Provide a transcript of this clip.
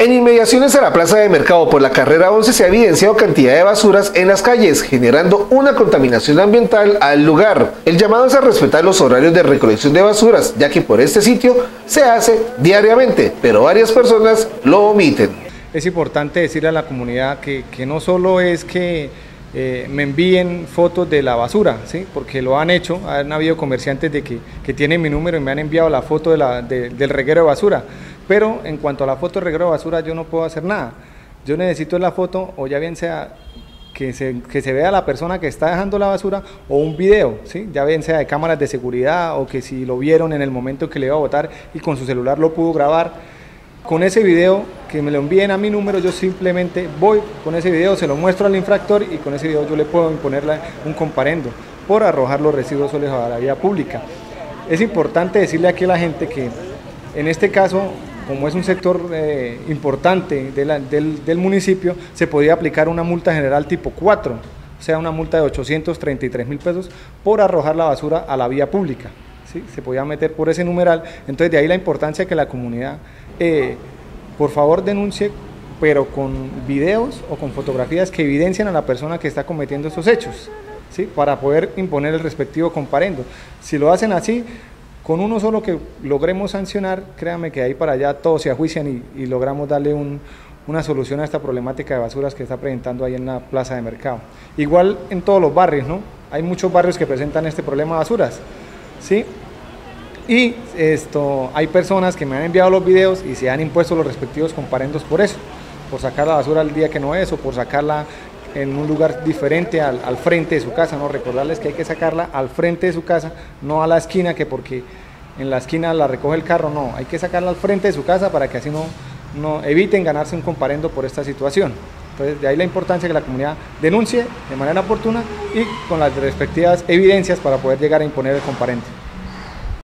En inmediaciones a la plaza de mercado por la carrera 11 se ha evidenciado cantidad de basuras en las calles, generando una contaminación ambiental al lugar. El llamado es a respetar los horarios de recolección de basuras, ya que por este sitio se hace diariamente, pero varias personas lo omiten. Es importante decirle a la comunidad que no solo es que me envíen fotos de la basura, ¿sí? Porque lo han hecho, han habido comerciantes que tienen mi número y me han enviado la foto del reguero de basura, pero en cuanto a la foto del reguero de basura yo no puedo hacer nada. Yo necesito la foto, o ya bien sea que se vea la persona que está dejando la basura, o un video, ¿sí? Ya bien sea de cámaras de seguridad, o que si lo vieron en el momento que le iba a botar y con su celular lo pudo grabar. Con ese video que me lo envíen a mi número, yo simplemente voy con ese video, se lo muestro al infractor y con ese video yo le puedo imponer un comparendo por arrojar los residuos sólidos a la vía pública. Es importante decirle aquí a la gente que en este caso, como es un sector importante del municipio, se podía aplicar una multa general tipo 4, o sea, una multa de 833.000 pesos por arrojar la basura a la vía pública. ¿Sí? Se podía meter por ese numeral, entonces de ahí la importancia que la comunidad por favor denuncie, pero con videos o con fotografías que evidencien a la persona que está cometiendo esos hechos, ¿sí? Para poder imponer el respectivo comparendo. Si lo hacen así, con uno solo que logremos sancionar, créanme que ahí para allá todos se ajuician y logramos darle una solución a esta problemática de basuras que está presentando ahí en la plaza de mercado. Igual en todos los barrios, ¿no? Hay muchos barrios que presentan este problema de basuras, ¿sí? Y hay personas que me han enviado los videos y se han impuesto los respectivos comparendos por eso, por sacar la basura al día que no es, o por sacarla en un lugar diferente al frente de su casa, ¿no? Recordarles que hay que sacarla al frente de su casa, no a la esquina, que porque en la esquina la recoge el carro, no, hay que sacarla al frente de su casa para que así no eviten ganarse un comparendo por esta situación. Entonces, de ahí la importancia que la comunidad denuncie de manera oportuna y con las respectivas evidencias para poder llegar a imponer el comparendo.